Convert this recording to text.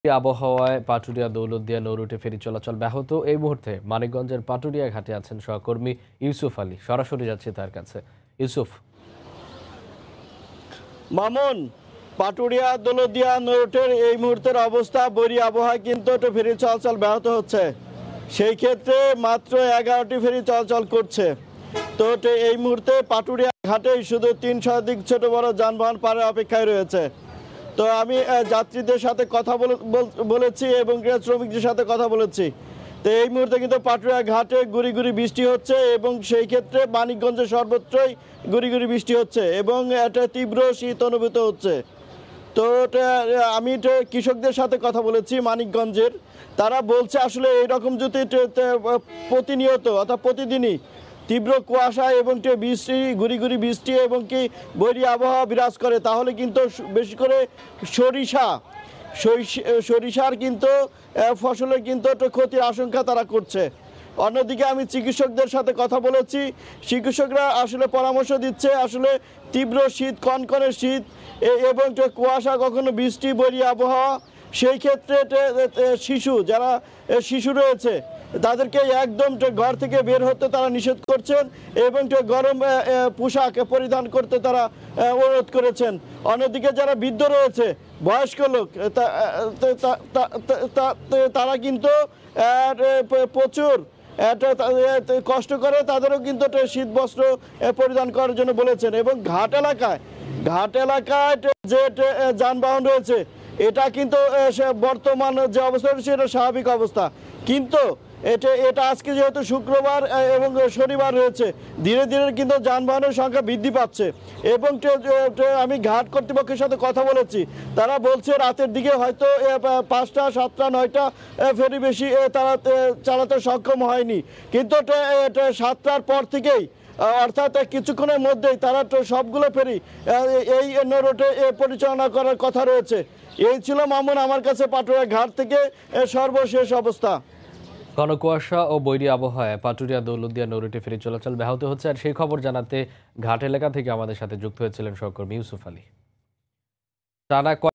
আবহাওয়ায় পাটুরিয়া দৌলতদিয়া নৌরুটে ফেরি চলাচল ব্যাহত। এই মুহূর্তে মানিকগঞ্জের পাটুরিয়া ঘাটে আছেন সহকর্মী ইউসুফ আলী। সরাসরি যাচ্ছি তার কাছে। ইউসুফ। মামুন, পাটুরিয়া দৌলতদিয়া নৌরুটের এই মুহূর্তের অবস্থা, বৈরী আবহাওয়ায় কিন্তু ফেরি চলাচল ব্যাহত হচ্ছে। সেই ক্ষেত্রে মাত্র 11টি ফেরি চলাচল করছে। তো এই মুহূর্তে পাটুরিয়া ঘাটেই শুধু 3 শতাধিক ছোট বড় যানবাহন পারের অপেক্ষায় রয়েছে। তো আমি যাত্রীদের সাথে কথা বলেছি এবং শ্রমিকদের সাথে কথা বলেছি। তো এই মুহূর্তে কিন্তু পাটুরিয়া ঘাটে গুড়ি গুড়ি বৃষ্টি হচ্ছে এবং সেই ক্ষেত্রে মানিকগঞ্জে সর্বত্রই গুড়ি গুড়ি বৃষ্টি হচ্ছে এবং একটা তীব্র শীত অনুভূত হচ্ছে। তো আমি কৃষকদের সাথে কথা বলেছি মানিকগঞ্জের। তারা বলছে আসলে এইরকম যদি প্রতিনিয়ত অর্থাৎ প্রতিদিনই তীব্র কুয়াশা এবং বৃষ্টি, গুড়ি গুড়ি বৃষ্টি এবং কি বৈরী আবহাওয়া বিরাজ করে, তাহলে কিন্তু বেশি করে সরিষার কিন্তু ফসলের কিন্তু ক্ষতির আশঙ্কা তারা করছে। অন্যদিকে আমি চিকিৎসকদের সাথে কথা বলেছি। চিকিৎসকরা আসলে পরামর্শ দিচ্ছে আসলে তীব্র শীত, কনকনে শীত এবং কুয়াশা, কখনো বৃষ্টি, বৈরী আবহাওয়া, সেই ক্ষেত্রে যারা শিশু রয়েছে তাদেরকে একদম ঘর থেকে বের হতে তারা নিষেধ করছেন এবং গরম পোশাক পরিধান করতে তারা অনুরোধ করেছেন। অন্যদিকে যারা বৃদ্ধ রয়েছে, বয়স্ক লোক, তারা কিন্তু প্রচুর কষ্ট করে, তাদেরও কিন্তু শীত বস্ত্র পরিধান করার জন্য বলেছেন। এবং ঘাট এলাকায় যে যানবাহন রয়েছে, এটা কিন্তু বর্তমান যে অবস্থা রয়েছে এটা স্বাভাবিক অবস্থা, কিন্তু এটা আজকে যেহেতু শুক্রবার এবং শনিবার রয়েছে, ধীরে ধীরে কিন্তু যানবাহনের সংখ্যা বৃদ্ধি পাচ্ছে। এবং আমি ঘাট কর্তৃপক্ষের সাথে কথা বলেছি, তারা বলছে রাতের দিকে হয়তো 5টা, 7টা, 9টা ফেরি বেশি তারা চালাতে সক্ষম হয়নি, কিন্তু 7টার পর থেকেই অর্থাৎ কিছুক্ষণের মধ্যেই তারা সবগুলো ফেরি এই নৌরুটে পরিচালনা করার কথা রয়েছে। এই ছিল মামুন আমার কাছে পাটুরিয়া ঘাট থেকে সর্বশেষ অবস্থা। ঘন কুয়াশা ও বৈরী আবহাওয়ায় পাটুরিয়া দৌলতদিয়া নৌরুটে ফেরি চলাচল ব্যাহত হচ্ছে। আর সেই খবর জানাতে ঘাট এলাকা থেকে আমাদের সাথে যুক্ত হয়েছিলেন সহকর্মী ইউসুফ আলী। টানা